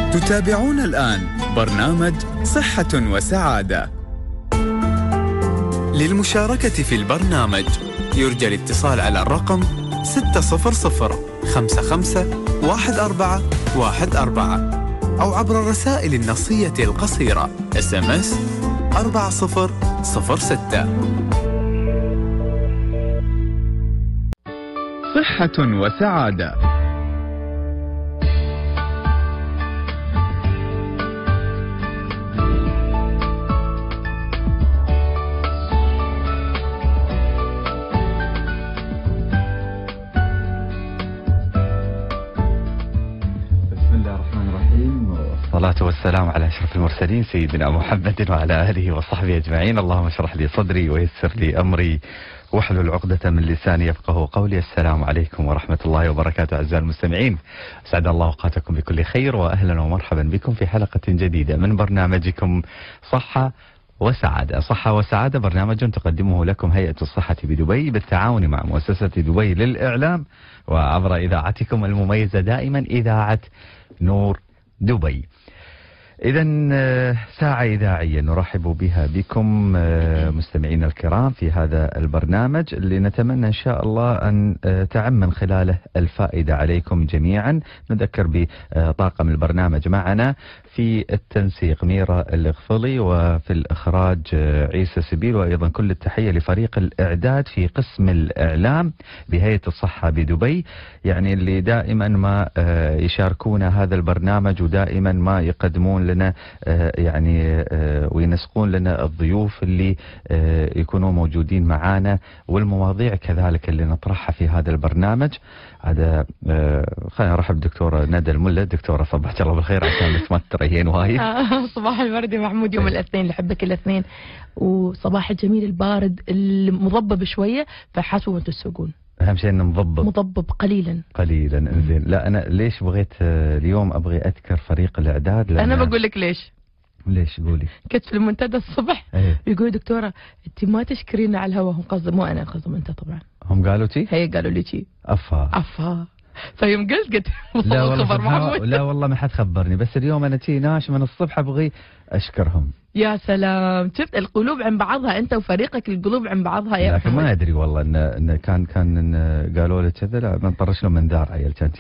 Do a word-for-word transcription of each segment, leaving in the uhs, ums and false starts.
تتابعون الآن برنامج صحة وسعادة. للمشاركة في البرنامج يرجى الاتصال على الرقم ستة صفر صفر خمسة خمسة واحد أربعة واحد أربعة أو عبر الرسائل النصية القصيرة إس إم إس أربعة صفر صفر ستة. صحة وسعادة. والصلاة والسلام على أشرف المرسلين سيدنا محمد وعلى آله وصحبه أجمعين. اللهم اشرح لي صدري ويسر لي أمري واحلل عقدة من لساني يفقه قولي. السلام عليكم ورحمة الله وبركاته. أعزائي المستمعين، أسعد الله أوقاتكم بكل خير وأهلا ومرحبا بكم في حلقة جديدة من برنامجكم صحة وسعادة. صحة وسعادة برنامج تقدمه لكم هيئة الصحة بدبي بالتعاون مع مؤسسة دبي للإعلام وعبر إذاعتكم المميزة دائما إذاعة نور دبي. إذا ساعة إذاعية نرحب بها بكم مستمعينا الكرام في هذا البرنامج اللي نتمنى إن شاء الله أن تعم من خلاله الفائدة عليكم جميعا. نذكر بطاقم البرنامج معنا في التنسيق ميرا الغفلي وفي الإخراج عيسى سبيل، وأيضا كل التحية لفريق الإعداد في قسم الإعلام بهيئة الصحة بدبي، يعني اللي دائما ما يشاركون هذا البرنامج ودائما ما يقدمون لنا يعني وينسقون لنا الضيوف اللي يكونوا موجودين معانا والمواضيع كذلك اللي نطرحها في هذا البرنامج. هذا خلينا نرحب بالدكتورة ندى الملا. دكتورة صباحك الله بالخير عشان ما تريهين وايد. صباح الورد يا محمود، يوم الاثنين اللي حبك الاثنين، وصباح الجميل البارد المضبب شوية، فحاسبوا وانتم تسوقون. أهم شيء إنه مضبب مضبب قليلا قليلا. إنزين، لا أنا ليش بغيت اليوم أبغي أذكر فريق الإعداد؟ أنا بقول لك ليش. ليش قولي؟ كنت في المنتدى الصبح ايه؟ يقول دكتورة أنت ما تشكرين على الهواء. هم قصدهم مو أنا، قصدهم أنت طبعا. هم قالوا تي؟ هي قالوا لي تي. أفا أفا فيوم قلت قلت لا والله لا والله ما حد خبرني، بس اليوم أنا تي ناش من الصبح أبغي أشكرهم. يا سلام، شفت القلوب عن بعضها، أنت وفريقك القلوب عن بعضها يا لكن ما أدري والله إن, إن كان كان إن قالوا لي كذا، لا ما نطرش له منذار عيال كانت.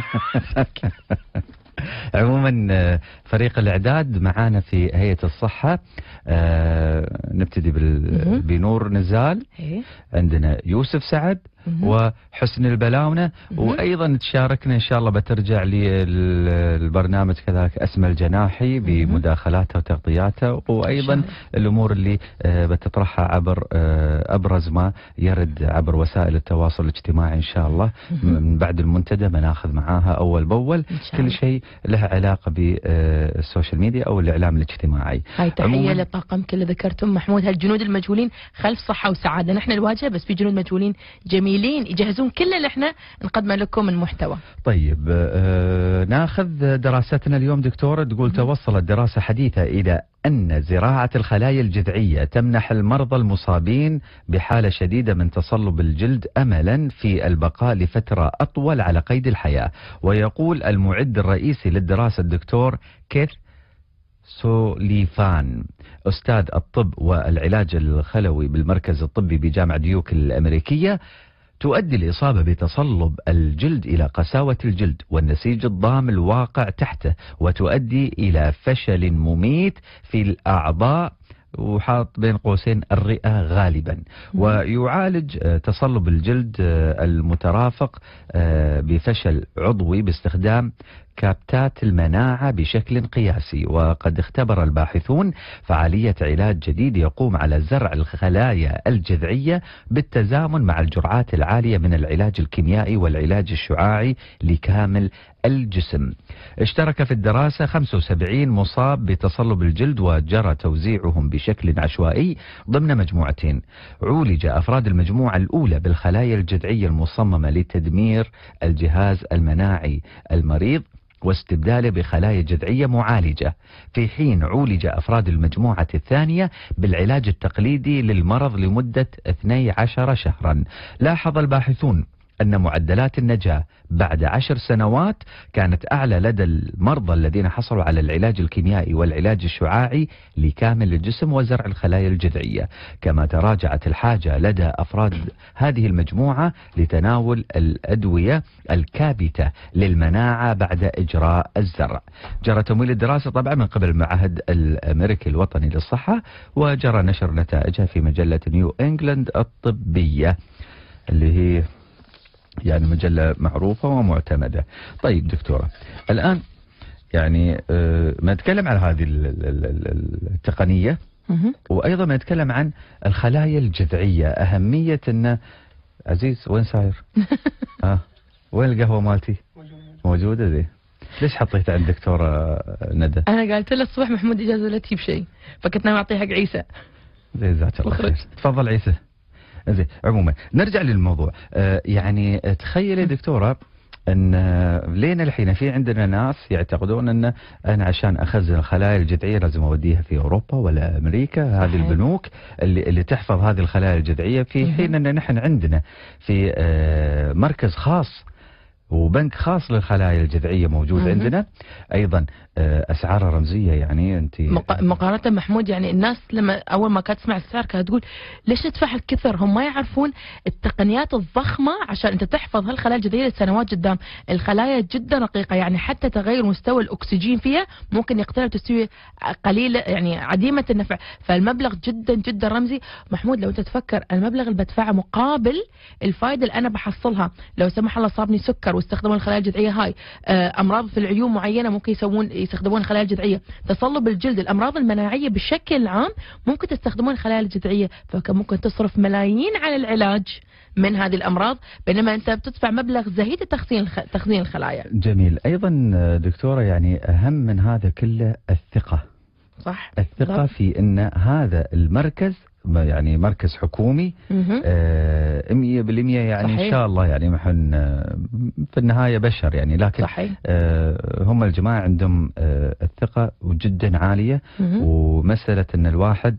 عموما فريق الإعداد معانا في هيئة الصحة. آه نبتدي بنور نزال، عندنا يوسف سعد وحسن البلاونة، وأيضا تشاركنا إن شاء الله بترجع للبرنامج كذلك أسمى الجناحي بمداخلاته وتغطياته، وأيضا الأمور اللي بتطرحها عبر أبرز ما يرد عبر وسائل التواصل الاجتماعي إن شاء الله. من بعد المنتدى بناخذ معاها أول بأول كل شيء له علاقة بالسوشيال ميديا أو الإعلام الاجتماعي. هاي تحية لطاقم كل ذكرتم محمود، هالجنود المجهولين خلف صحة وسعادة. نحن الواجهة بس في جنود مجهولين جميل يجهزون كل اللي احنا نقدمه لكم من محتوى. طيب آه ناخذ دراستنا اليوم دكتورة. تقول توصلت دراسة حديثة إلى أن زراعة الخلايا الجذعية تمنح المرضى المصابين بحالة شديدة من تصلب الجلد أملا في البقاء لفترة أطول على قيد الحياة. ويقول المعد الرئيسي للدراسة الدكتور كيث سوليفان أستاذ الطب والعلاج الخلوي بالمركز الطبي بجامعة ديوك الأمريكية، تؤدي الإصابة بتصلب الجلد إلى قساوة الجلد والنسيج الضام الواقع تحته، وتؤدي إلى فشل مميت في الأعضاء وحاط بين قوسين الرئة غالبا. ويعالج تصلب الجلد المترافق بفشل عضوي باستخدام كابتات المناعة بشكل قياسي. وقد اختبر الباحثون فعالية علاج جديد يقوم على زرع الخلايا الجذعية بالتزامن مع الجرعات العالية من العلاج الكيميائي والعلاج الشعاعي لكامل الجسم. اشترك في الدراسة خمسة وسبعين مصاب بتصلب الجلد وجرى توزيعهم بشكل عشوائي ضمن مجموعتين. عولج أفراد المجموعة الأولى بالخلايا الجذعية المصممة لتدمير الجهاز المناعي المريض واستبداله بخلايا جذعية معالجة، في حين عولج أفراد المجموعة الثانية بالعلاج التقليدي للمرض لمدة اثني عشر شهرا. لاحظ الباحثون أن معدلات النجاة بعد عشر سنوات كانت أعلى لدى المرضى الذين حصلوا على العلاج الكيميائي والعلاج الشعاعي لكامل الجسم وزرع الخلايا الجذعية، كما تراجعت الحاجة لدى أفراد هذه المجموعة لتناول الأدوية الكابتة للمناعة بعد إجراء الزرع. جرى تمويل الدراسة طبعا من قبل المعهد الأمريكي الوطني للصحة، وجرى نشر نتائجها في مجلة نيو إنجلاند الطبية اللي هي يعني مجلة معروفة ومعتمدة. طيب دكتورة، الآن يعني آه ما نتكلم عن هذه التقنية، وأيضا ما نتكلم عن الخلايا الجذعية، أهمية أن عزيز وين ساير؟ آه وين القهوة مالتي؟ موجودة ذي. ليش حطيت عند دكتورة ندى؟ أنا قالت له الصبح محمود إجازة لا تجيب شيء، فكنت ناوي أعطيه حق عيسى. زي ذات الله خير. تفضل عيسى. زين، عموما نرجع للموضوع. آه يعني تخيلي دكتورة ان لين الحين في عندنا ناس يعتقدون ان انا عشان اخزن الخلايا الجذعيه لازم اوديها في اوروبا ولا امريكا، هذه البنوك اللي اللي تحفظ هذه الخلايا الجذعيه، في حين ان نحن عندنا في آه مركز خاص وبنك خاص للخلايا الجذعيه موجود مم. عندنا ايضا اسعار رمزيه. يعني انت مق... مقارنه محمود، يعني الناس لما اول ما كانت تسمع السعر كانت تقول ليش ندفع هالكثر؟ هم ما يعرفون التقنيات الضخمه عشان انت تحفظ هالخلايا الجذعيه لسنوات قدام. الخلايا جدا رقيقه، يعني حتى تغير مستوى الاكسجين فيها ممكن يقتلها تسوي قليله، يعني عديمه النفع. فالمبلغ جدا جدا رمزي. محمود لو انت تفكر المبلغ اللي بدفعه مقابل الفائده اللي انا بحصلها، لو سمح الله صابني سكر واستخدموا الخلايا الجذعيه هاي، امراض في العيون معينه ممكن يسوون يستخدمون الخلايا الجذعيه، تصلب الجلد، الامراض المناعيه بشكل عام ممكن تستخدمون الخلايا الجذعيه، فكان ممكن تصرف ملايين على العلاج من هذه الامراض، بينما انت بتدفع مبلغ زهيد تخزين تخزين الخلايا. جميل. ايضا دكتوره يعني اهم من هذا كله الثقه. صح. الثقه بالضبط. في ان هذا المركز يعني مركز حكومي آه مية بالمية، يعني صحيح. إن شاء الله يعني محن آه في النهاية بشر يعني، لكن صحيح. آه هم الجماعة عندهم آه الثقة جدا عالية، مه. ومسألة أن الواحد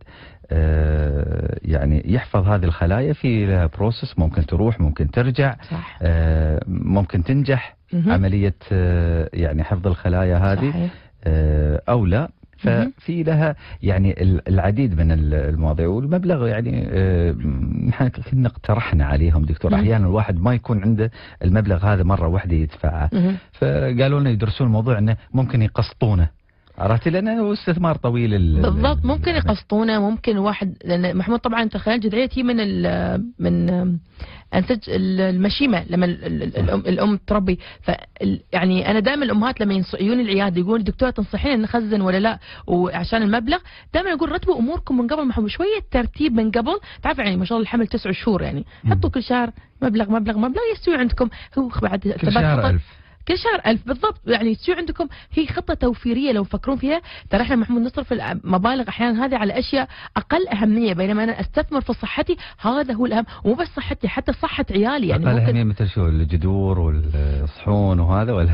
آه يعني يحفظ هذه الخلايا في لها بروسس، ممكن تروح ممكن ترجع، آه ممكن تنجح مه. عملية آه يعني حفظ الخلايا هذه آه أو لا. ففي لها يعني العديد من المواضيع، والمبلغ يعني نحن كنا اقترحنا عليهم دكتور، احيانا الواحد ما يكون عنده المبلغ هذا مره واحده يدفعه، فقالوا لنا يدرسون الموضوع انه ممكن يقسطونه، عرفتي، لانه هو استثمار طويل بالضبط. ممكن يقسطونه، ممكن واحد، لان محمود طبعا انت الخلايا الجذعيه تي من ال من انسج المشيمه لما الام الام تربي. ف يعني انا دائما الامهات لما يجون العياده يقول دكتوره تنصحين نخزن ولا لا، وعشان المبلغ دائما اقول رتبوا اموركم من قبل، محمود شويه ترتيب من قبل. تعرف يعني ما شاء الله الحمل تسع شهور، يعني حطوا كل شهر مبلغ مبلغ مبلغ يستوي عندكم. هو بعد كل شهر ألف كل شهر ألف بالضبط، يعني تصير عندكم هي خطة توفيرية لو فكرون فيها. ترى احنا محمود نصرف المبالغ أحيانا هذه على أشياء أقل أهمية، بينما أنا أستثمر في صحتي، هذا هو الأهم، ومو بس صحتي حتى صحة عيالي. يعني أقل أهمية مثل شو؟ الجذور والصحون وهذا ولا؟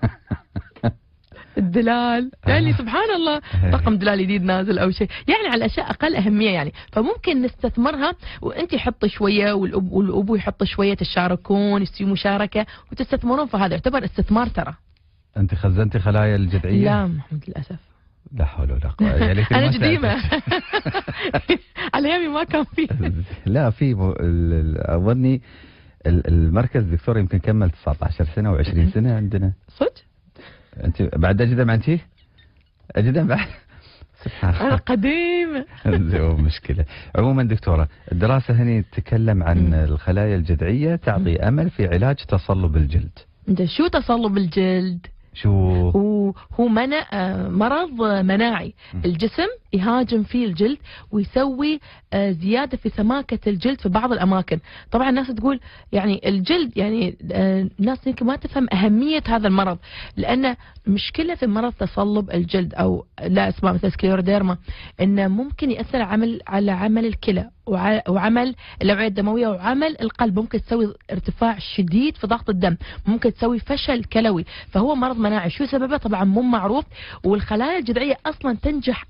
الدلال يعني سبحان الله رقم دلال جديد نازل او شيء، يعني على اشياء اقل اهميه يعني، فممكن نستثمرها وانت حطي شويه والاب والابو يحط شويه، تشاركون يصير مشاركه وتستثمرون، فهذا يعتبر استثمار. ترى انت خزنتي خلايا الجذعيه؟ لا محمد للاسف. لا حول ولا قوه يعني انا قديمه على ايامي ما كان في. لا في اظني المركز دكتور يمكن كمل تسعة عشر سنه وعشرين سنه عندنا. صدق؟ انت بعد اجدم انتي؟ اجدم بعد؟ سبحان الله. انا قديم. مشكله. عموما دكتوره الدراسه هنا تتكلم عن م. الخلايا الجذعيه تعطي م. امل في علاج تصلب الجلد. انت شو تصلب الجلد؟ شو هو هو منع مرض مناعي، الجسم يهاجم فيه الجلد ويسوي زياده في سماكه الجلد في بعض الاماكن. طبعا الناس تقول يعني الجلد، يعني الناس يمكن ما تفهم اهميه هذا المرض، لان مشكله في مرض تصلب الجلد او لا اسمه مثل سكليروديرما، انه ممكن ياثر عمل على عمل الكلى وعمل الأوعية الدموية وعمل القلب، ممكن تسوي ارتفاع شديد في ضغط الدم، ممكن تسوي فشل كلوي، فهو مرض مناعي. شو سببه؟ طبعا مو معروف، والخلايا الجذعية أصلا تنجح أكثر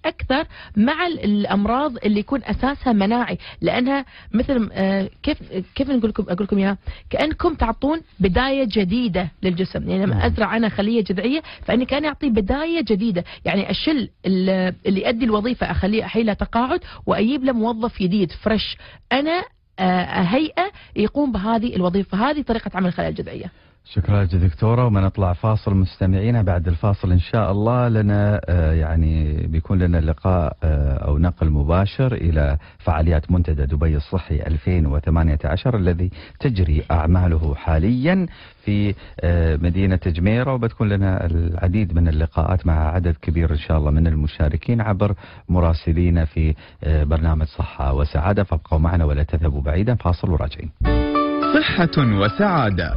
مع الامراض اللي يكون اساسها مناعي، لانها مثل كيف كيف نقول لكم اقول لكم اياها، كانكم تعطون بدايه جديده للجسم. يعني لما ازرع انا خليه جذعيه فاني كان اعطي بدايه جديده، يعني اشل اللي يؤدي الوظيفه اخليه احيله تقاعد واجيب له موظف جديد فريش، انا هيئه يقوم بهذه الوظيفه. هذه طريقه عمل الخلايا الجذعيه. شكرا لك دكتورة. وما نطلع فاصل مستمعينا، بعد الفاصل إن شاء الله لنا آه يعني بيكون لنا لقاء آه أو نقل مباشر إلى فعاليات منتدى دبي الصحي ألفين وثمانية عشر الذي تجري أعماله حاليا في آه مدينة جميرة، وبتكون لنا العديد من اللقاءات مع عدد كبير إن شاء الله من المشاركين عبر مراسلين في آه برنامج صحة وسعادة. فابقوا معنا ولا تذهبوا بعيدا، فاصل وراجعين. صحة وسعادة.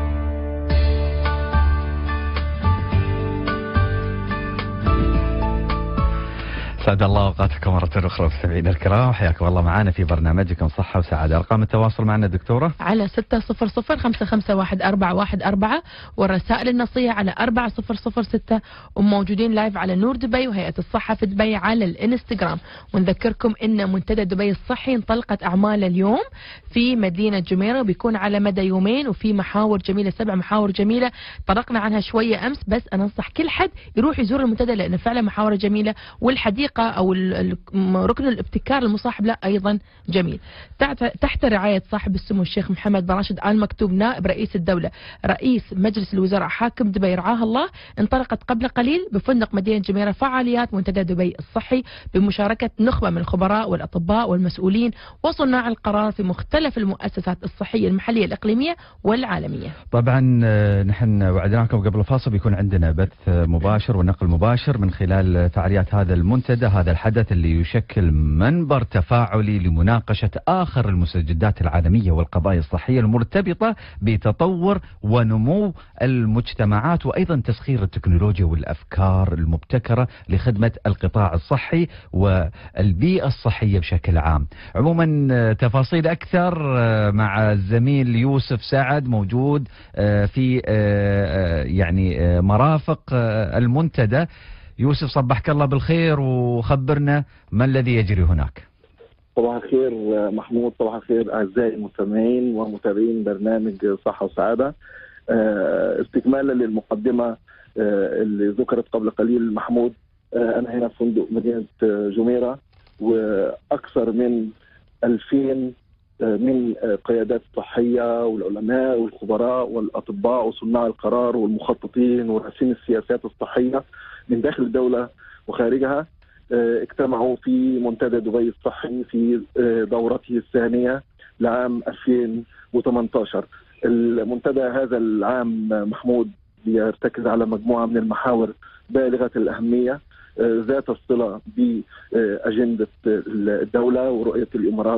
سعد الله اوقاتكم مرة أخرى مستمعينا الكرام، حياكم الله معنا في برنامجكم صحة وسعادة. أرقام التواصل معنا دكتورة على ستة صفر صفر خمسة خمسة واحد أربعة واحد أربعة، والرسائل النصية على أربعة صفر صفر ستة، وموجودين لايف على نور دبي وهيئة الصحة في دبي على الانستغرام. ونذكركم أن منتدى دبي الصحي انطلقت أعماله اليوم في مدينة جميرة، وبيكون على مدى يومين، وفي محاور جميلة، سبع محاور جميلة طرقنا عنها شوية أمس، بس أنا أنصح كل حد يروح يزور المنتدى لأنه فعلا محاور جميلة، والحديقة أو ركن الابتكار المصاحب له أيضا جميل. تحت رعاية صاحب السمو الشيخ محمد بن راشد آل مكتوم نائب رئيس الدولة رئيس مجلس الوزراء حاكم دبي رعاه الله، انطلقت قبل قليل بفندق مدينة جميرة فعاليات منتدى دبي الصحي بمشاركة نخبة من الخبراء والأطباء والمسؤولين وصناع القرار في مختلف المؤسسات الصحية المحلية الإقليمية والعالمية. طبعا نحن وعدناكم قبل الفاصل بيكون عندنا بث مباشر ونقل مباشر من خلال فعاليات هذا المنتدى، هذا الحدث اللي يشكل منبر تفاعلي لمناقشة آخر المستجدات العالمية والقضايا الصحية المرتبطة بتطور ونمو المجتمعات، وأيضا تسخير التكنولوجيا والأفكار المبتكرة لخدمة القطاع الصحي والبيئة الصحية بشكل عام. عموما تفاصيل أكثر مع الزميل يوسف سعد موجود في يعني مرافق المنتدى. يوسف صبحك الله بالخير وخبرنا ما الذي يجري هناك. صباح الخير محمود، صباح الخير أعزائي المستمعين ومتابعين برنامج صحة وسعادة. استكمالا للمقدمة اللي ذكرت قبل قليل محمود، أنا هنا في فندق مدينة جميرة، وأكثر من ألفين من قيادات صحية والعلماء والخبراء والأطباء وصناع القرار والمخططين ورئيسين السياسات الصحية من داخل الدولة وخارجها اجتمعوا في منتدى دبي الصحي في دورته الثانية لعام ألفين وثمانية عشر. المنتدى هذا العام محمود يرتكز على مجموعة من المحاور بالغة الأهمية ذات الصلة بأجندة الدولة ورؤية الإمارات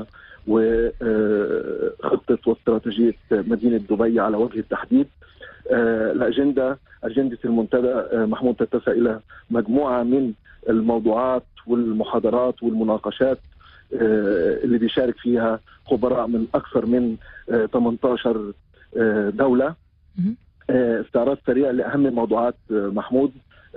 وخطة واستراتيجية مدينة دبي على وجه التحديد. الأجندة أجندة المنتدى محمود تتسع إلى مجموعة من الموضوعات والمحاضرات والمناقشات اللي بيشارك فيها خبراء من أكثر من ثمانية عشر دولة. استعراض سريع لأهم الموضوعات محمود،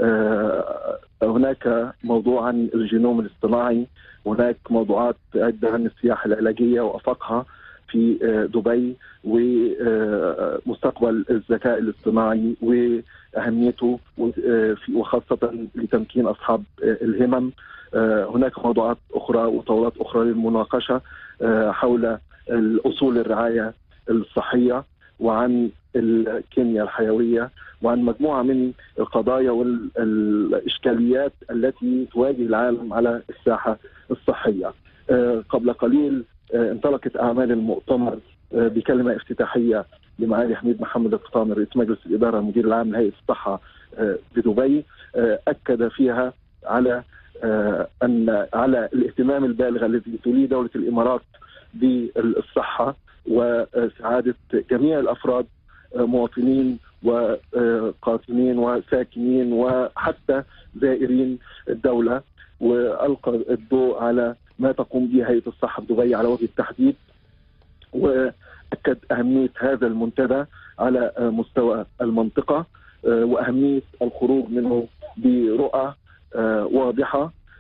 هناك موضوع عن الجينوم الاصطناعي، هناك موضوعات عدة عن السياحة العلاجية وأفاقها في دبي، ومستقبل الذكاء الاصطناعي وأهميته وخاصة لتمكين أصحاب الهمم. هناك موضوعات أخرى وطاولات أخرى للمناقشة حول الأصول الرعاية الصحية وعن الكيمياء الحيوية وعن مجموعة من القضايا والإشكاليات التي تواجه العالم على الساحة الصحية. قبل قليل انطلقت أعمال المؤتمر بكلمة افتتاحية لمعالي حميد محمد القطامي رئيس مجلس الإدارة المدير العام لهيئة الصحة بدبي، أكد فيها على أن على الاهتمام البالغ الذي توليه دولة الإمارات بالصحة وسعادة جميع الأفراد مواطنين وقاطنين وساكنين وحتى زائرين الدولة، وألقى الضوء على ما تقوم به هيئة الصحة بدبي على وجه التحديد، وأكد أهمية هذا المنتدى على مستوى المنطقة وأهمية الخروج منه برؤى واضحة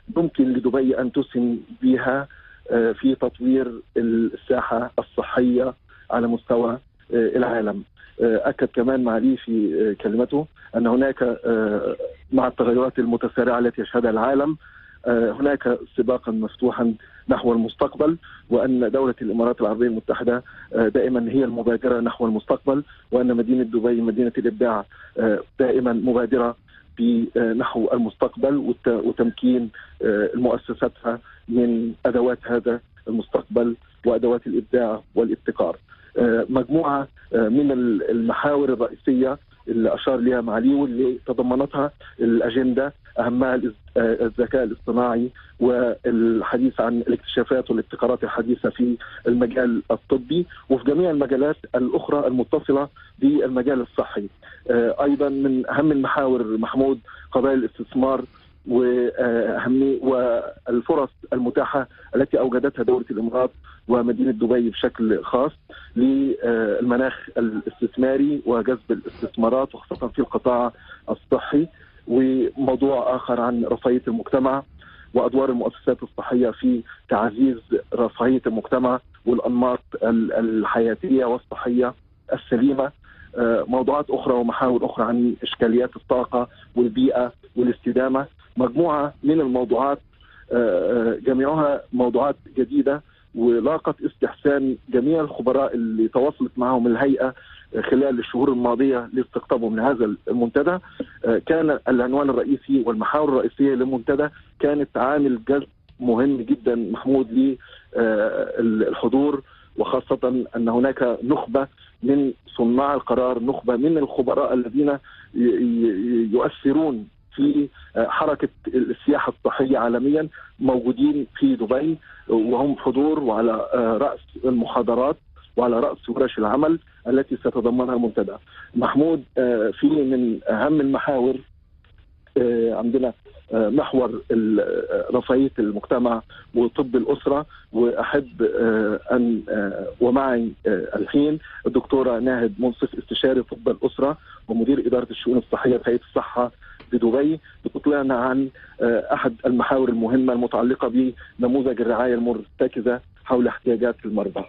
يمكن لدبي أن تسهم بها في تطوير الساحة الصحية على مستوى العالم. أكد كمان معالي في كلمته أن هناك مع التغيرات المتسارعة التي يشهدها العالم هناك سباقا مفتوحا نحو المستقبل، وأن دولة الإمارات العربية المتحدة دائما هي المبادرة نحو المستقبل، وأن مدينة دبي مدينة الإبداع دائما مبادرة نحو المستقبل وتمكين مؤسساتها من أدوات هذا المستقبل وأدوات الإبداع والابتكار. مجموعة من المحاور الرئيسية اللي أشار لها معالي واللي تضمنتها الأجندة أهمها الذكاء الاصطناعي والحديث عن الاكتشافات والابتكارات الحديثة في المجال الطبي وفي جميع المجالات الأخرى المتصلة بالمجال الصحي. أيضا من أهم المحاور محمود قضايا الاستثمار وأهمية والفرص المتاحة التي أوجدتها دولة الإمارات ومدينة دبي بشكل خاص للمناخ الاستثماري وجذب الاستثمارات وخاصة في القطاع الصحي. وموضوع آخر عن رفاهية المجتمع وأدوار المؤسسات الصحية في تعزيز رفاهية المجتمع والأنماط الحياتية والصحية السليمة. موضوعات أخرى ومحاور أخرى عن إشكاليات الطاقة والبيئة والاستدامة. مجموعة من الموضوعات جميعها موضوعات جديدة ولاقت استحسان جميع الخبراء اللي تواصلت معهم الهيئة خلال الشهور الماضية لاستقطابهم لهذا المنتدى. كان العنوان الرئيسي والمحاور الرئيسية للمنتدى كانت عامل جذب مهم جدا محمود للحضور، وخاصة أن هناك نخبة من صناع القرار، نخبة من الخبراء الذين يؤثرون في حركة السياحة الصحية عالميا موجودين في دبي، وهم حضور وعلى رأس المحاضرات وعلى رأس ورش العمل التي ستتضمنها المنتدى. محمود، في من أهم المحاور عندنا محور رفاهية المجتمع وطب الأسرة، وأحب أن ومعي الحين الدكتورة ناهد منصف استشاري طب الأسرة ومدير إدارة الشؤون الصحية في هيئة الصحة بدبي، بتطلعنا عن أحد المحاور المهمة المتعلقة بنموذج الرعاية المرتكزة حول احتياجات المرضى.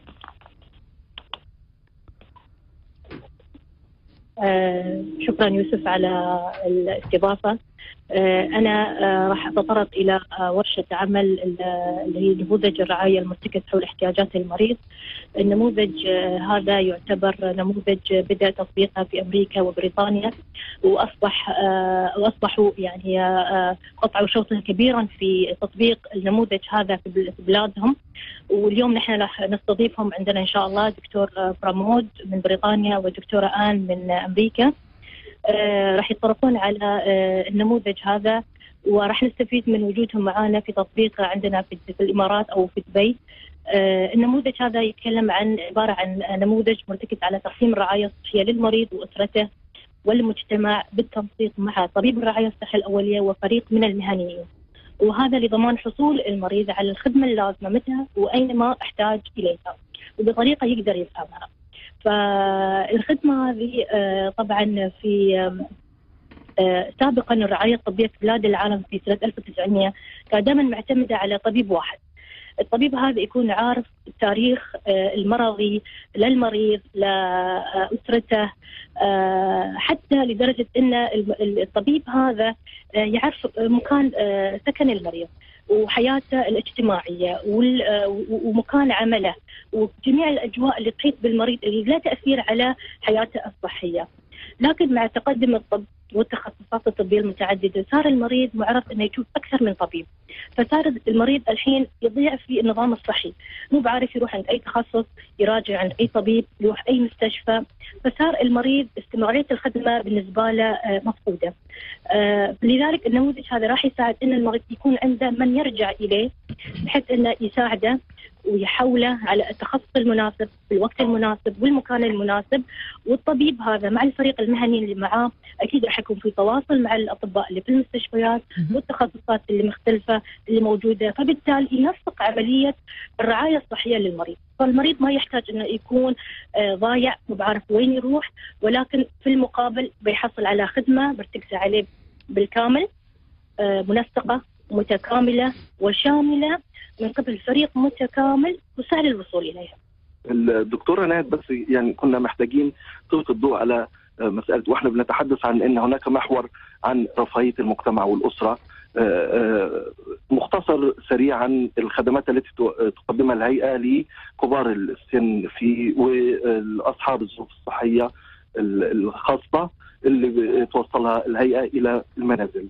آه شكرا يوسف على الاستضافة. آه أنا آه راح أتطرق إلى آه ورشة عمل اللي هي نموذج الرعاية المرتكز حول احتياجات المريض. النموذج آه هذا يعتبر نموذج بدأ تطبيقه في أمريكا وبريطانيا، وأصبح آه وأصبحوا يعني آه قطعوا شوطا كبيرا في تطبيق النموذج هذا في بلادهم. واليوم نحن راح نستضيفهم عندنا إن شاء الله دكتور برامود من بريطانيا ودكتورة آن من أمريكا. آه راح يتطرقون على آه النموذج هذا، وراح نستفيد من وجودهم معنا في تطبيقه عندنا في, في الإمارات أو في دبي. آه النموذج هذا يتكلم عن عبارة عن نموذج مرتكز على تقسيم الرعاية الصحية للمريض وأسرته والمجتمع بالتنسيق مع طبيب الرعاية الصحية الأولية وفريق من المهنيين، وهذا لضمان حصول المريض على الخدمة اللازمة متى وأينما احتاج إليها وبطريقة يقدر يفهمها. فالخدمة هذه طبعا في سابقا الرعاية الطبية في بلاد العالم في سنة ألف وتسعمئة كانت دائما معتمدة على طبيب واحد. الطبيب هذا يكون عارف التاريخ المرضي للمريض لأسرته، حتى لدرجة أن الطبيب هذا يعرف مكان سكن المريض وحياته الاجتماعية ومكان عمله وجميع الأجواء اللي تحيط بالمريض اللي لا تأثير على حياته الصحية. لكن مع تقدم الطب والتخصصات الطبية المتعددة صار المريض معرف أنه يشوف أكثر من طبيب، فصار المريض الحين يضيع في النظام الصحي، مو بعرف يروح عند أي تخصص، يراجع عند أي طبيب، يروح أي مستشفى، فصار المريض استمرارية الخدمة بالنسبة له مفقودة. آه لذلك النموذج هذا راح يساعد أن المريض يكون عنده من يرجع إليه بحيث أنه يساعده ويحوله على التخصص المناسب في الوقت المناسب والمكان المناسب. والطبيب هذا مع الفريق المهني اللي معاه أكيد راح يكون في تواصل مع الأطباء اللي في المستشفيات والتخصصات اللي مختلفة اللي موجودة، فبالتالي ينسق عملية الرعاية الصحية للمريض. فالمريض ما يحتاج أنه يكون آه ضايع وبعرف وين يروح، ولكن في المقابل بيحصل على خدمة مرتكزة عليه بالكامل، آه منسقة متكاملة وشاملة من قبل فريق متكامل وسهل الوصول إليها. الدكتورة نهد، بس يعني كنا محتاجين تلقي الضوء على مسألة، واحنا بنتحدث عن ان هناك محور عن رفاهية المجتمع والأسرة، مختصر سريعا الخدمات التي تقدمها الهيئة لكبار السن في واصحاب الظروف الصحية الخاصة اللي توصلها الهيئة الى المنازل.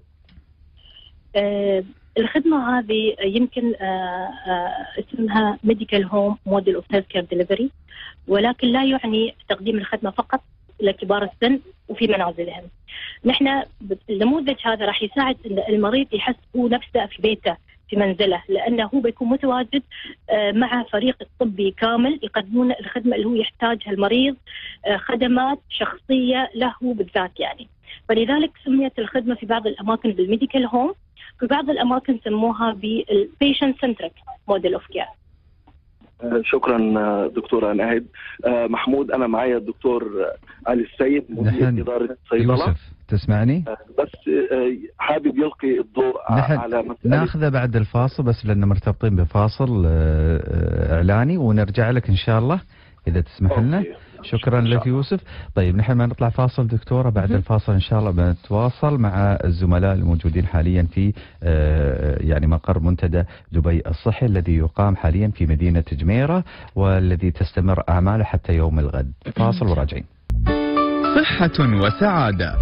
أه الخدمة هذه يمكن أه أه اسمها ميديكال هوم موديل اوف هيلث كير ديليفري، ولكن لا يعني تقديم الخدمة فقط لكبار السن وفي منازلهم. نحن النموذج هذا راح يساعد ان المريض يحس هو نفسه في بيته في منزله، لانه هو بيكون متواجد مع فريق طبي كامل يقدمون الخدمه اللي هو يحتاجها المريض، خدمات شخصيه له بالذات يعني. فلذلك سميت الخدمه في بعض الاماكن بالميديكال هوم، في بعض الاماكن سموها بالبيشنت سنتريك موديل اوف كير. شكرا دكتورة ناهد. محمود، أنا معايا الدكتور علي السيد مدير إدارة الصيدلة. يوسف تسمعني؟ بس حابب يلقي الضوء على مسألة ناخذه بعد الفاصل، بس لأننا مرتبطين بفاصل إعلاني ونرجع لك إن شاء الله إذا تسمح لنا. شكرا لك يوسف. طيب نحن ما نطلع فاصل دكتورة، بعد الفاصل إن شاء الله بنتواصل مع الزملاء الموجودين حاليا في يعني مقر منتدى دبي الصحي الذي يقام حاليا في مدينة جميرة والذي تستمر أعماله حتى يوم الغد. فاصل وراجعين. صحة وسعادة.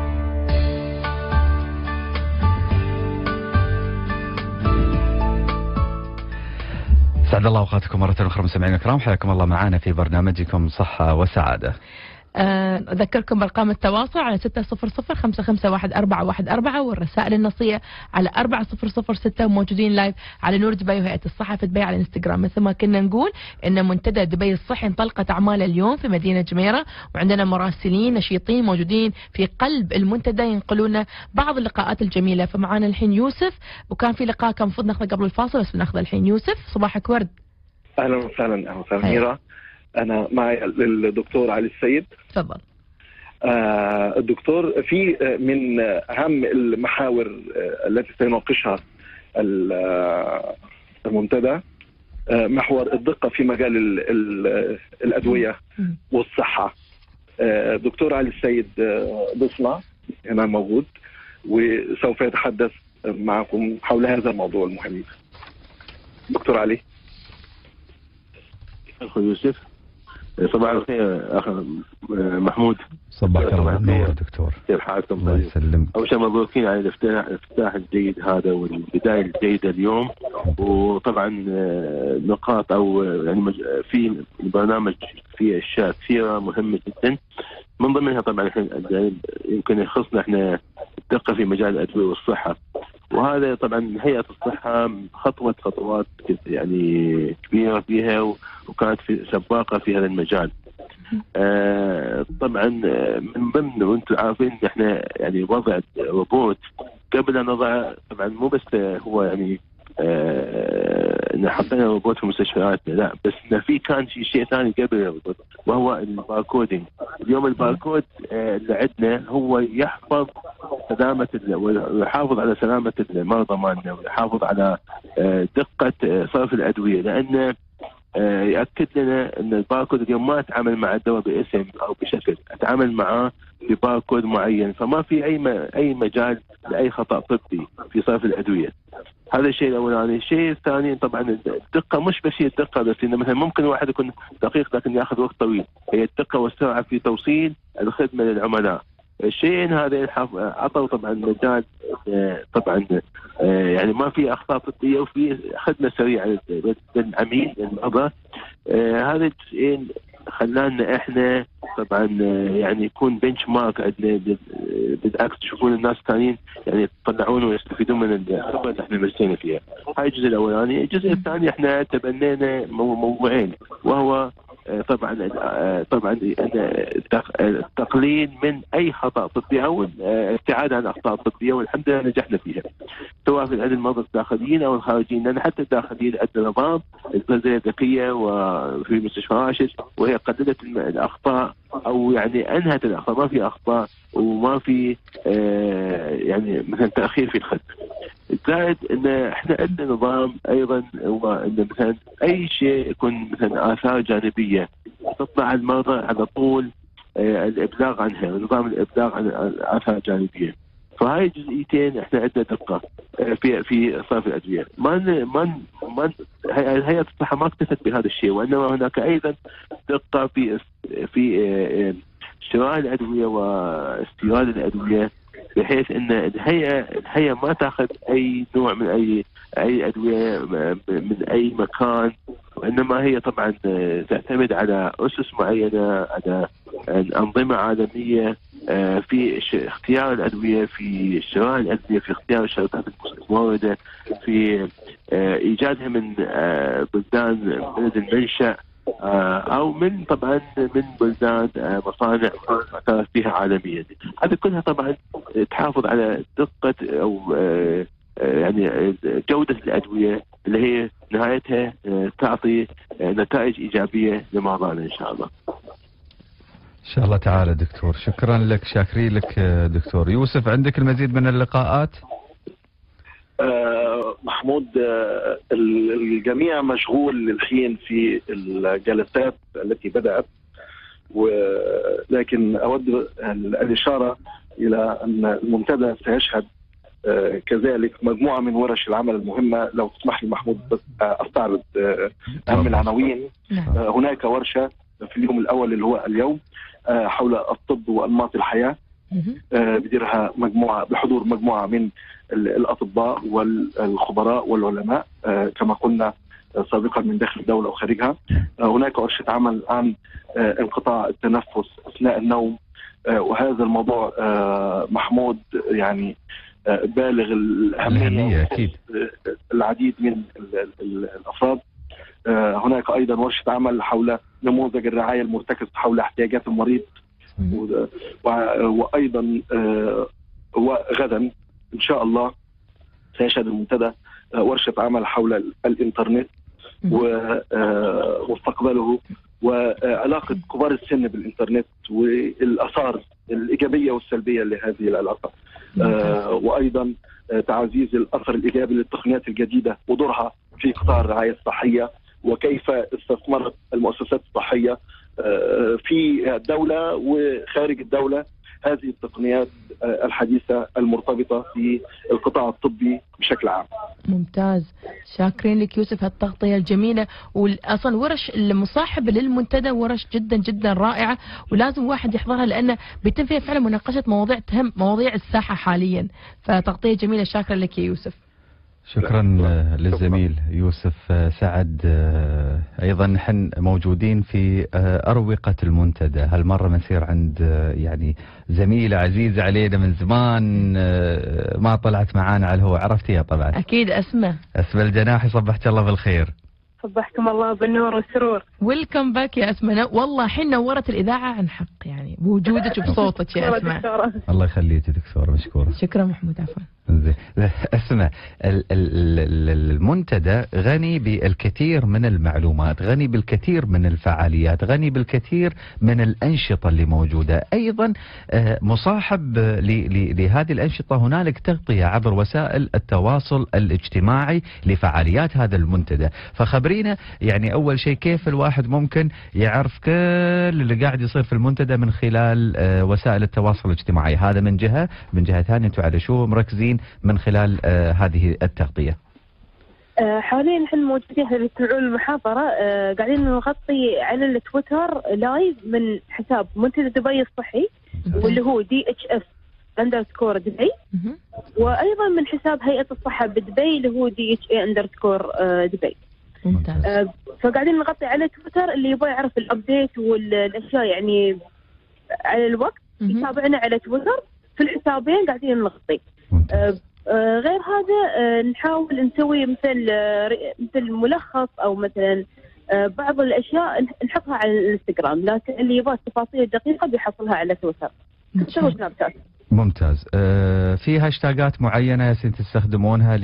سعد الله أوقاتكم مرة أخرى مستمعينا الكرام، حياكم الله معنا في برنامجكم صحة وسعادة. أذكركم بأرقام التواصل على ستة صفر صفر خمسة خمسة واحد أربعة واحد أربعة والرسائل النصية على أربعة صفر صفر ستة، وموجودين لايف على نور دبي وهيئة الصحة في دبي على الانستغرام. مثل ما كنا نقول إن منتدى دبي الصحي انطلقت أعماله اليوم في مدينة جميرة، وعندنا مراسلين نشيطين موجودين في قلب المنتدى ينقلون بعض اللقاءات الجميلة. فمعانا الحين يوسف، وكان في لقاء كان المفروض ناخذه قبل الفاصل بس بناخذه الحين. يوسف صباحك ورد. أهلا وسهلا. أهلا وسهلا ميرا. أنا معي الدكتور علي السيد. تفضل. آه الدكتور، في من أهم المحاور التي سيناقشها المنتدى محور الدقة في مجال ال ال الأدوية والصحة. آه دكتور علي السيد ضيفنا هنا موجود وسوف يتحدث معكم حول هذا الموضوع المهم. دكتور علي. أخو يوسف، صباح الخير أخ محمود. صباحك الله بالنور دكتور. كيف حالكم؟ الله يسلمك. أول شيء مبروكين على الافتتاح الافتتاح الجيد هذا والبداية الجيدة اليوم. وطبعا نقاط أو يعني في البرنامج في أشياء كثيرة مهمة جدا، من ضمنها طبعا يمكن يخصنا احنا الدقة في مجال الأدوية والصحة، وهذا طبعا هيئة الصحة خطوة خطوات يعني كبيرة فيها وكانت في سباقة في هذا المجال. آه طبعا من ضمن وانتم عارفين احنا يعني وضع روبوت قبل ان نضع، طبعا مو بس هو يعني آه ان حطينا روبوت في مستشفياتنا، لا بس ان في كان شيء شيء ثاني قبل الروبوت وهو الباركودينج. اليوم الباركود آه اللي عندنا هو يحفظ سلامة ويحافظ على سلامة المرضى مالنا ويحافظ على آه دقة آه صرف الأدوية، لأن آه يأكد لنا أن الباركود اليوم ما أتعامل مع الدواء باسم أو بشكل، أتعامل معاه بباركود معين، فما في أي أي مجال لأي خطأ طبي في صرف الأدوية. هذا الشيء الأولاني. الشيء الثاني طبعا الدقة، مش بس هي الدقة بس، إنه مثلا ممكن واحد يكون دقيق لكن يأخذ وقت طويل، هي الدقة والسرعة في توصيل الخدمة للعملاء. الشيء هذا عطوا طبعا مجال طبعا يعني ما في أخطاء طبية وفي خدمة سريعة للعميل للمرضى. هذا الشيء خلانا احنا طبعا يعني يكون بنش مارك عندنا، بالعكس تشوفون الناس الثانيين يعني يطلعون ويستفيدون من الخبره اللي احنا مشينا فيها. هاي الجزء الاولاني. الجزء الثاني احنا تبنينا موضوعين، وهو طبعا طبعا التقليل من اي خطا طبي او الابتعاد عن الاخطاء الطبيه، والحمد لله نجحنا فيها سواء في عند المرضى الداخليين او الخارجيين، لان حتى الداخليين عندنا نظام الغذائيه الذكيه وفي مستشفى راشد وهي قللت الاخطاء او يعني انهت الاخطاء، ما في اخطاء وما في آه يعني مثلا تاخير في الخدمه. زائد ان احنا عندنا نظام ايضا هو ان مثلا اي شيء يكون مثلا اثار جانبيه تطلع المرضى على طول الابلاغ عنها، نظام الابلاغ عن الاثار الجانبيه. فهاي جزئيتين احنا عندنا دقه في في صرف الادويه. ما ما ما هيئه الصحه ما اكتفت بهذا الشيء، وانما هناك ايضا دقه في في شراء الادويه واستيراد الادويه، بحيث ان الهيئه الهيئه ما تاخذ اي نوع من اي اي ادويه من اي مكان، وانما هي طبعا تعتمد على اسس معينه، على انظمه عالميه في اختيار الادويه، في شراء الادويه، في اختيار الشركات المورده، في ايجادها من بلدان بلد المنشا او من طبعا من بلدان مصانع معترف فيها عالميا. هذه كلها طبعا تحافظ على دقه او يعني جوده الادويه اللي هي نهايتها تعطي نتائج ايجابيه لمرضانا ان شاء الله. ان شاء الله تعالى دكتور، شكرا لك، شاكرين لك دكتور. يوسف عندك المزيد من اللقاءات؟ آه محمود، آه الجميع مشغول الحين في الجلسات التي بدأت، ولكن أود الإشارة إلى أن المنتدى سيشهد آه كذلك مجموعة من ورش العمل المهمة. لو تسمح لي محمود بس أستعرض آه أهم العناوين. آه هناك ورشة في اليوم الأول اللي هو اليوم آه حول الطب وأنماط الحياة، آه بديرها مجموعة بحضور مجموعة من الأطباء والخبراء والعلماء آه كما قلنا آه سابقا من داخل الدولة وخارجها. آه هناك ورشة عمل عن آه انقطاع التنفس أثناء النوم، آه وهذا الموضوع آه محمود يعني آه بالغ الأهمية، أكيد العديد من الأفراد. آه هناك أيضا ورشة عمل حول نموذج الرعاية المرتكز حول احتياجات المريض، وأيضا آه وغدا إن شاء الله سيشهد المنتدى ورشة عمل حول الإنترنت ومستقبله وعلاقة كبار السن بالإنترنت والآثار الإيجابية والسلبية لهذه العلاقة، آه وأيضا تعزيز الأثر الإيجابي للتقنيات الجديدة ودورها في قطاع الرعاية الصحية، وكيف استثمرت المؤسسات الصحية في الدولة وخارج الدولة هذه التقنيات الحديثة المرتبطة في القطاع الطبي بشكل عام. ممتاز، شاكرين لك يوسف هالتغطية الجميلة. وأصلا ورش المصاحبة للمنتدى ورش جدا جدا رائعة، ولازم واحد يحضرها لأنه بيتم فيها فعلا مناقشة مواضيع تهم مواضيع الساحة حاليا. فتغطية جميلة، شاكرا لك يا يوسف. شكرا للزميل يوسف سعد. ايضا نحن موجودين في اروقه المنتدى، هالمره بنصير عند يعني زميله عزيزه علينا من زمان ما طلعت معانا على الهواء، عرفتيها طبعا اكيد، اسماء اسماء الجناحي. صبحت الله بالخير. صبحكم الله بالنور والسرور. ويلكم باك يا اسماء، والله حين نورت الاذاعه عن حق يعني بوجودك وبصوتك يا اسماء. الله يخليك دكتوره، مشكوره. شكرا محمود، عفوا. زين، اسمع، المنتدى غني بالكثير من المعلومات، غني بالكثير من الفعاليات، غني بالكثير من الأنشطة اللي موجودة. أيضا مصاحب لهذه الأنشطة هنالك تغطية عبر وسائل التواصل الاجتماعي لفعاليات هذا المنتدى. فخبرينا يعني أول شيء كيف الواحد ممكن يعرف كل اللي قاعد يصير في المنتدى من خلال وسائل التواصل الاجتماعي. هذا من جهة، من جهة ثانية أنتم على شو مركزين من خلال آه هذه التغطية؟ آه حاليا نحن موجودين في المحاضرة، آه قاعدين نغطي على التويتر لايف من حساب منتدى دبي الصحي واللي هو دي اتش اف اندرسكور دبي، وايضا من حساب هيئة الصحة بدبي اللي هو دي اتش اي اندرسكور دبي. ممتاز. آه فقاعدين نغطي على تويتر، اللي يبغى يعرف الابديت والاشياء يعني على الوقت يتابعنا على تويتر في الحسابين قاعدين نغطي. آه آه غير هذا آه نحاول نسوي مثل آه مثل ملخص او مثلا آه بعض الاشياء نحطها على الانستغرام، لكن اللي يبغى التفاصيل الدقيقه بيحصلها على تويتر. نسوي سناب شات. ممتاز. آه في هاشتاجات معينه تستخدمونها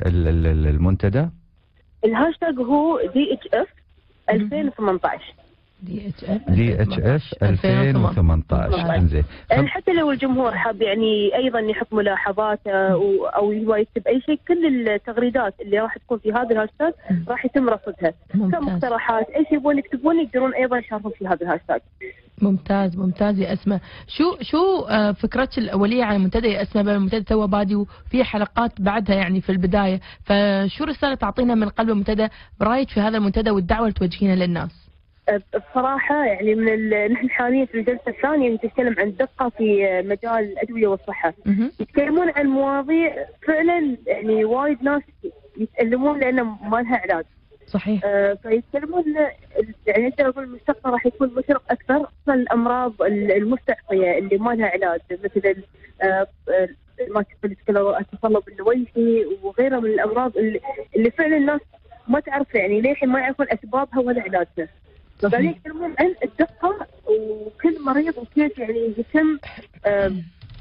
للمنتدى؟ الهاشتاج هو دي اتش اف ألفين وثمانية عشر. دي اتش اف دي اتش اف ألفين وثمانية عشر. انزين حتى لو الجمهور حاب يعني ايضا يحط ملاحظاته او هو يكتب اي شيء، كل التغريدات اللي راح تكون في هذا الهاشتاج راح يتم رصدها كمقترحات، اي شيء يبون يكتبون يقدرون ايضا يشاركون في هذا الهاشتاج. ممتاز ممتاز يا اسماء. شو شو فكرتك الاوليه عن المنتدى يا اسماء؟ المنتدى تو بادي وفي حلقات بعدها يعني في البدايه، فشو رساله تعطينا من قلب المنتدى برايك في هذا المنتدى والدعوه اللي توجهينها للناس؟ بصراحه يعني من ال... نحن حاليا في الجلسه الثانيه نتكلم عن دقه في مجال الادويه والصحه، يتكلمون عن مواضيع فعلا يعني وايد ناس يتألمون لانه ما لها علاج. صحيح. آه فيتكلمون يعني انت اقول المستقبل راح يكون مشرق اكثر، خصوصا الامراض المستعصيه اللي ما لها علاج مثل آه ما التصلب النويحي وغيرها من الامراض اللي, اللي فعلا الناس ما تعرف يعني للحين ما يعرفون اسبابها ولا علاجها. فقاعدين يتكلمون عن الدقه وكل مريض وكيف يعني يتم آه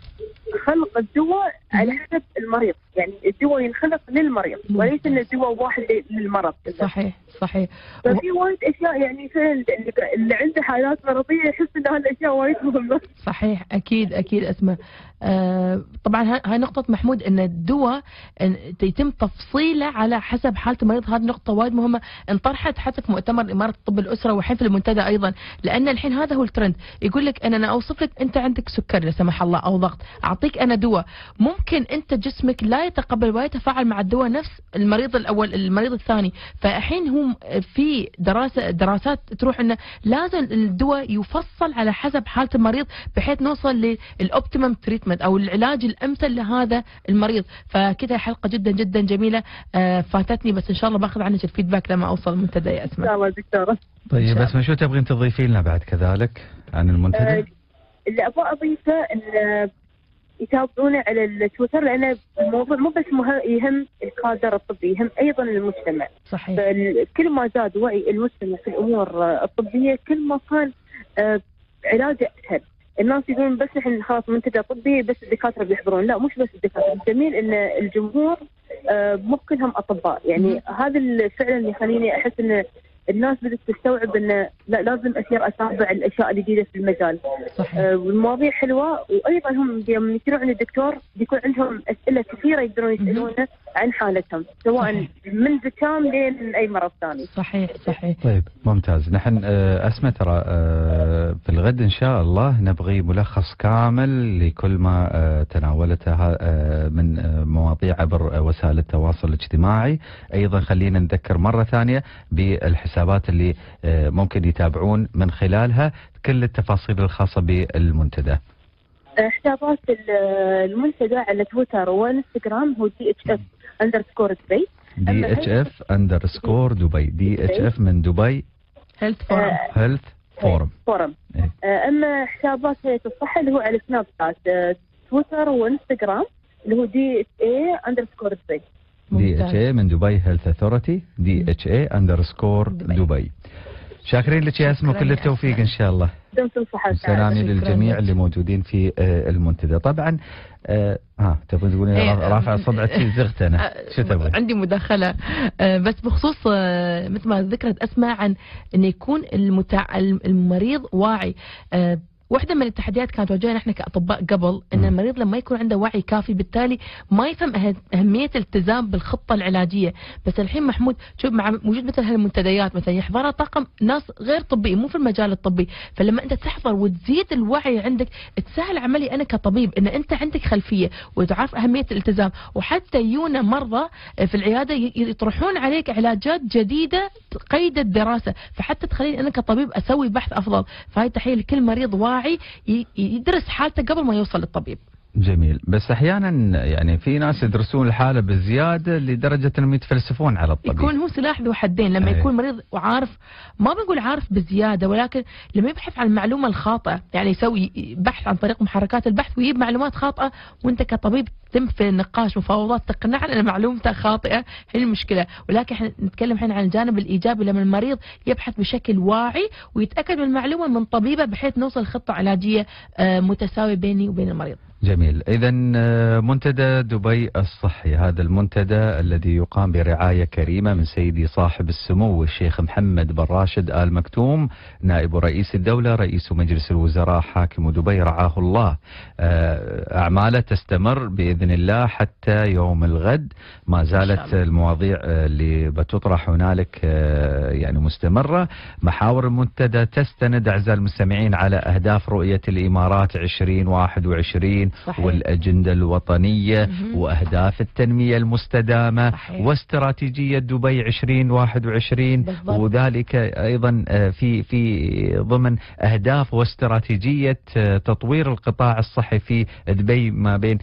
خلق الدواء على حسب المريض، يعني الدواء ينخلق للمريض وليس ان الدواء واحد للمرض. صحيح صحيح. ففي وايد اشياء يعني فعلا اللي عنده حالات مرضيه يحس ان هالاشياء وايد مهمه. صحيح اكيد اكيد اسماء. آه طبعا هاي نقطة محمود ان الدواء يتم تفصيله على حسب حالة المريض، هذه نقطة وايد مهمة انطرحت حتى في مؤتمر إمارة طب الأسرة وحين في المنتدى أيضا، لأن الحين هذا هو الترند، يقول لك أنا, أنا أوصف لك أنت عندك سكر لا سمح الله أو ضغط، أعطيك أنا دواء ممكن أنت جسمك لا يتقبل ولا يتفاعل مع الدواء نفس المريض الأول المريض الثاني، فالحين هم في دراسة دراسات تروح أنه لازم الدواء يفصل على حسب حالة المريض بحيث نوصل للأوبتيمم تريتمنت أو العلاج الأمثل لهذا المريض. فكذا حلقة جدا جدا جميلة آه فاتتني، بس إن شاء الله باخذ عنك الفيدباك لما أوصل المنتدى يا أسماء. إن شاء الله دكتورة. طيب بس ما شو تبغين تضيفي لنا بعد كذلك عن المنتدى؟ آه اللي أبغى أضيفه إن يتابعونا على التويتر، لأن الموضوع مو بس يهم الكادر الطبي، يهم أيضا المجتمع. صحيح. كل ما زاد وعي المجتمع في الأمور الطبية كل ما كان آه علاجه أسهل. الناس يقولون بس احنا خلاص منتدى طبي بس الدكاتره بيحضرون، لا مش بس الدكاتره، الجميل ان الجمهور مو كلهم اطباء، يعني هذا فعلا اللي يخليني احس ان الناس بدات تستوعب انه لا لازم اصير اتابع الاشياء الجديده في المجال. صحيح. آه والمواضيع حلوه، وايضا هم يوم يصيرون عند الدكتور بيكون عندهم اسئله كثيره يقدرون يسالونه عن حالتهم سواء صحيح. من زكام لين اي مرض ثاني. صحيح صحيح. طيب ممتاز. نحن اسمع ترى في الغد ان شاء الله نبغي ملخص كامل لكل ما تناولته من مواضيع عبر وسائل التواصل الاجتماعي. ايضا خلينا نذكر مره ثانيه بالحسابات اللي ممكن يتابعون من خلالها كل التفاصيل الخاصه بالمنتدى. حسابات المنتدى على تويتر وانستغرام هو دي اتش اف اندرسكور دبي. دي اتش اف اندرسكور دبي. دي اتش اف من دبي هيلث فورم. هيلث فورم. فورم. اما حسابات هيئة الصحة اللي هو على سناب شات تويتر وانستغرام اللي هو دي اتش اي اندرسكور دبي. دي اتش اي من دبي هيلث اثورتي. دي اتش اي اندرسكور دبي. شاكرين لك يا اسماء وكل التوفيق ان شاء الله. سلامي للجميع اللي موجودين في المنتدى. طبعا آه ها تبغين تقولين رافع صدعك زغت انا شو تبغين؟ عندي مداخله آه بس بخصوص آه مثل ما ذكرت اسماء عن انه يكون المتع... المريض واعي. آه واحدة من التحديات كانت واجهنا احنا كأطباء قبل ان المريض لما يكون عنده وعي كافي بالتالي ما يفهم أهمية الالتزام بالخطة العلاجية. بس الحين محمود شوف مع وجود مثل هالمنتديات مثلا يحضرها طاقم ناس غير طبي مو في المجال الطبي، فلما انت تحضر وتزيد الوعي عندك تسهل عملي انا كطبيب ان انت عندك خلفية وتعرف أهمية الالتزام. وحتى يونا مرضى في العيادة يطرحون عليك علاجات جديدة قيد الدراسة، فحتى تخليني انا كطبيب اسوي بحث افضل. فهي تحية لكل مريض واعي يدرس حالته قبل ما يوصل للطبيب. جميل. بس احيانا يعني في ناس يدرسون الحاله بزياده لدرجه انهم يتفلسفون على الطبيب. يكون هو سلاح ذو حدين لما أيه. يكون مريض وعارف، ما بقول عارف بزياده، ولكن لما يبحث عن المعلومه الخاطئه، يعني يسوي بحث عن طريق محركات البحث ويجيب معلومات خاطئه وانت كطبيب تم في النقاش مفاوضات تقنعنا ان معلومته خاطئه، هي المشكله. ولكن احنا نتكلم الحين عن الجانب الايجابي لما المريض يبحث بشكل واعي ويتاكد من المعلومه من طبيبه بحيث نوصل خطه علاجيه متساويه بيني وبين المريض. جميل. إذا منتدى دبي الصحي، هذا المنتدى الذي يقام برعاية كريمة من سيدي صاحب السمو الشيخ محمد بن راشد آل مكتوم نائب رئيس الدولة رئيس مجلس الوزراء حاكم دبي رعاه الله. أعماله تستمر بإذن الله حتى يوم الغد، ما زالت المواضيع اللي بتطرح هنالك يعني مستمرة. محاور المنتدى تستند أعزائي المستمعين على أهداف رؤية الإمارات عشرين واحد وعشرين صحيح. والأجندة الوطنية مم. وأهداف التنمية المستدامة صحيح. واستراتيجية دبي عشرين واحد وعشرين بالضبط. وذلك أيضا في في ضمن أهداف واستراتيجية تطوير القطاع الصحي في دبي ما بين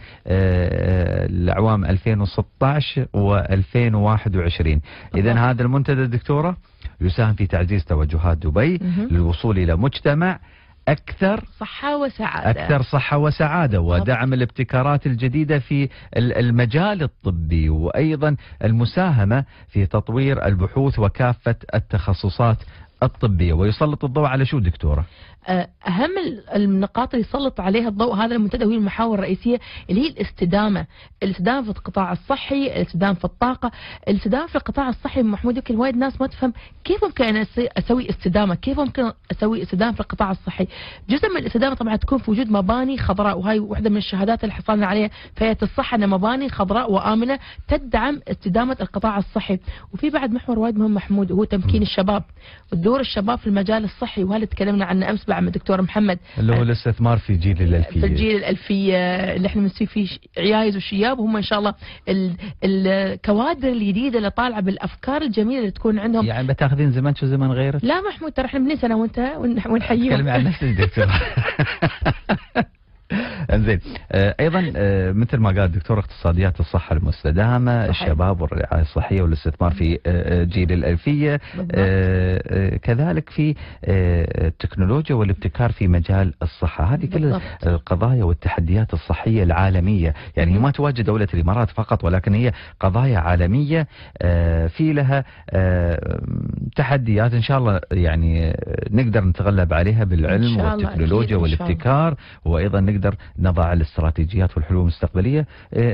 الأعوام ألفين وستة عشر وألفين وواحد وعشرين. إذا هذا المنتدى دكتورة يساهم في تعزيز توجهات دبي مم. للوصول إلى مجتمع أكثر صحة وسعادة أكثر صحة وسعادة ودعم الابتكارات الجديدة في المجال الطبي، وأيضا المساهمة في تطوير البحوث وكافة التخصصات الطبية. ويسلط الضوء على شو دكتورة؟ أهم النقاط اللي يسلط عليها الضوء هذا المنتدى وهي المحاور الرئيسية اللي هي الاستدامة، الاستدامة في القطاع الصحي، الاستدامة في الطاقة، الاستدامة في القطاع الصحي. محمود يمكن وايد ناس ما تفهم كيف ممكن أنا أسوي استدامة، كيف ممكن أسوي استدامة في القطاع الصحي. جزء من الاستدامة طبعا تكون في وجود مباني خضراء، وهي واحدة من الشهادات اللي حصلنا عليها في هيئة الصحة أن مباني خضراء وآمنة تدعم استدامة القطاع الصحي. وفي بعد محور وايد مهم محمود وهو تمكين الشباب ودور الشباب في المجال الصحي، وهذا تكلمنا عنه أمس مع الدكتور محمد، اللي هو الاستثمار في جيل الألفية، في الجيل الألفية اللي احنا بنسوي فيه عيايز وشياب، وهم إن شاء الله الكوادر الجديدة اللي طالعة بالأفكار الجميلة اللي تكون عندهم. يعني بتاخذين زمن شو زمن غيرك؟ لا محمود ترى احنا بننسى أنا وأنت ونحييهم. تكلمي عن نفسك دكتور. انزين ايضا مثل ما قال الدكتور اقتصاديات الصحه المستدامه، صحيح. الشباب والرعايه الصحيه والاستثمار في جيل الالفيه، كذلك في التكنولوجيا والابتكار في مجال الصحه. هذه كل القضايا والتحديات الصحيه العالميه، يعني هي ما تواجه دوله الامارات فقط ولكن هي قضايا عالميه في لها تحديات ان شاء الله يعني نقدر نتغلب عليها بالعلم والتكنولوجيا والابتكار، وايضا نقدر نضع الاستراتيجيات والحلول المستقبلية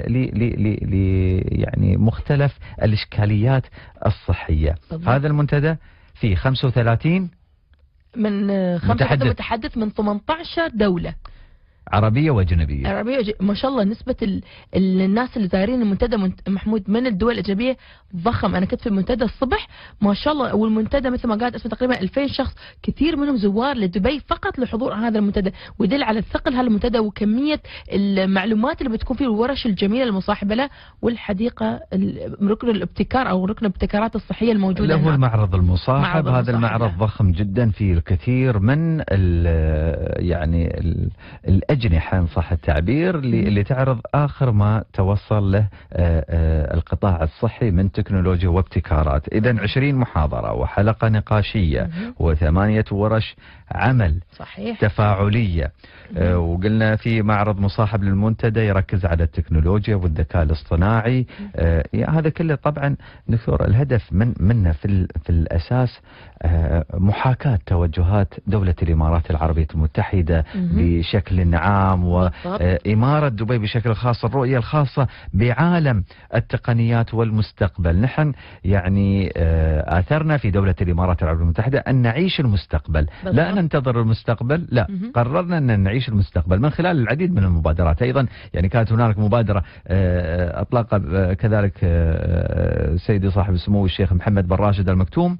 ل يعني مختلف الإشكاليات الصحية. بالضبط. هذا المنتدى فيه خمسة وثلاثين من متحدث. متحدث من ثمانية عشر دولة عربية وأجنبية. عربية وج... ما شاء الله نسبة ال... الناس اللي زايرين المنتدى منت... محمود من الدول الأجنبية ضخم. أنا كنت في المنتدى الصبح ما شاء الله، والمنتدى مثل ما قالت اسمه تقريبا ألفين شخص، كثير منهم زوار لدبي فقط لحضور هذا المنتدى، ويدل على الثقل هذا المنتدى وكمية المعلومات اللي بتكون فيه والورش الجميلة المصاحبة له، والحديقة ركن الابتكار أو ركن الابتكارات الصحية الموجودة. له المعرض المصاحب. هذا المعرض ضخم جدا فيه الكثير من ال... يعني ال... الأجنحة إن صح التعبير اللي تعرض آخر ما توصل له القطاع الصحي من تكنولوجيا وابتكارات. إذن عشرين محاضرة وحلقة نقاشية وثمانية ورش عمل صحيح. تفاعلية. آه وقلنا في معرض مصاحب للمنتدى يركز على التكنولوجيا والذكاء الاصطناعي. آه يعني هذا كله طبعا دكتور الهدف من منه في, في الأساس آه محاكاة توجهات دولة الإمارات العربية المتحدة بشكل عام، وإمارة دبي بشكل خاص، الرؤية الخاصة بعالم التقنيات والمستقبل. نحن يعني آه آثرنا في دولة الإمارات العربية المتحدة أن نعيش المستقبل، لا ننتظر المستقبل، لا قررنا أن نعيش المستقبل من خلال العديد من المبادرات. أيضا يعني كانت هناك مبادرة أطلق كذلك سيدي صاحب السمو الشيخ محمد بن راشد آل مكتوم،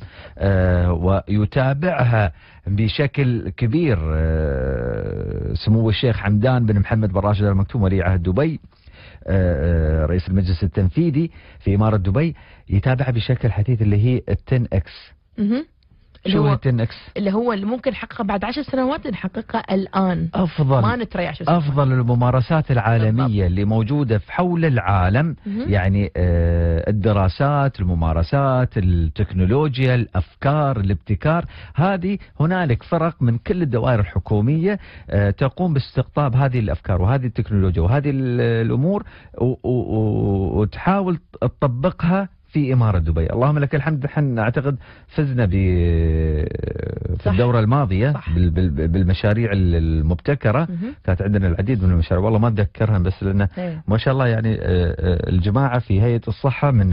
ويتابعها بشكل كبير سمو الشيخ حمدان بن محمد بن راشد آل مكتوم ولي عهد دبي رئيس المجلس التنفيذي في إمارة دبي، يتابعها بشكل حثيث اللي هي التن اكس. اللي شو هو هي عشرة اكس؟ اللي هو اللي ممكن نحققها بعد عشر سنوات نحققها الآن. أفضل ما نتريح عشر سنوات. أفضل الممارسات العالمية بالضبط. اللي موجودة في حول العالم. مهم. يعني آه الدراسات، الممارسات، التكنولوجيا، الأفكار، الابتكار، هذه هنالك فرق من كل الدوائر الحكومية آه تقوم باستقطاب هذه الأفكار وهذه التكنولوجيا وهذه الأمور وتحاول تطبقها في إمارة دبي. اللهم لك الحمد. نحن أعتقد فزنا ب في الدورة الماضية بال بال بالمشاريع المبتكرة. مه. كانت عندنا العديد من المشاريع والله ما أتذكرها بس لأن ما شاء الله يعني الجماعة في هيئة الصحة من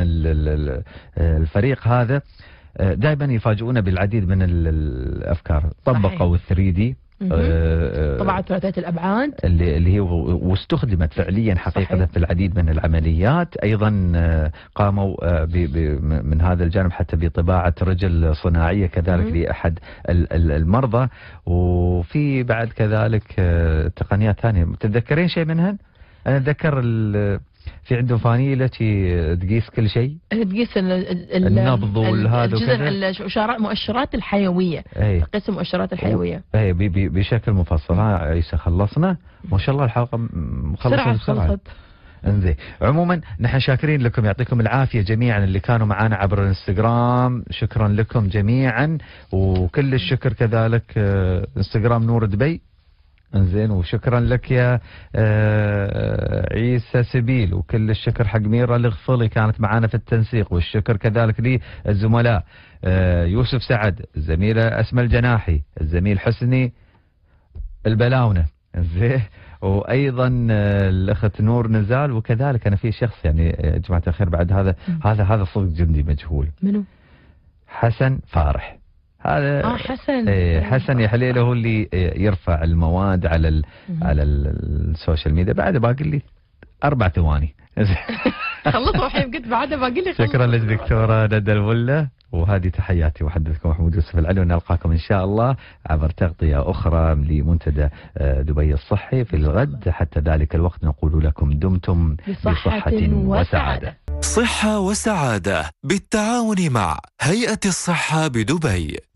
الفريق هذا دائما يفاجئونا بالعديد من الأفكار. طبقوا الثري دي طبعا ثلاثية الأبعاد اللي اللي هي واستخدمت فعليا حقيقة صحيح. في العديد من العمليات. أيضا قاموا من هذا الجانب حتى بطباعة رجل صناعية كذلك مم. لأحد المرضى. وفي بعد كذلك تقنيات ثانية. تتذكرين شيء منهن؟ أنا أتذكر في عنده فانيلة تقيس كل شيء، تقيس النبض والهذا وكذا، المؤشرات الحيوية، تقيس المؤشرات الحيوية اي بشكل مفصل. ها عيسى خلصنا ما شاء الله الحلقة مخلصة بسرعة. انزين انزين نحن شاكرين لكم، يعطيكم العافية جميعا اللي كانوا معنا عبر الانستغرام. شكرا لكم جميعا وكل الشكر كذلك انستغرام نور دبي. انزين وشكرا لك يا آه عيسى سبيل، وكل الشكر حق ميرا الغفلي كانت معانا في التنسيق، والشكر كذلك للزملاء آه يوسف سعد، الزميلة أسماء الجناحي، الزميل حسني البلاونة. انزين وايضا آه الاخت نور نزال. وكذلك انا في شخص يعني يا جماعة الخير بعد هذا م. هذا هذا صدق جندي مجهول. منو؟ حسن فارح. هذا اه حسن ايه حسن يا حليله هو اللي يرفع المواد على ال على السوشيال ميديا. بعد باقي لي اربع ثواني خلصوا الحين قلت بعد باقي لي. شكرا لك دكتوره ندى الوله، وهذه تحياتي وحدثكم محمود يوسف العلوي. ونلقاكم ان شاء الله عبر تغطيه اخرى لمنتدى دبي الصحي في الغد. حتى ذلك الوقت نقول لكم دمتم بصحة وسعاده. صحة وسعادة بالتعاون مع هيئة الصحة بدبي.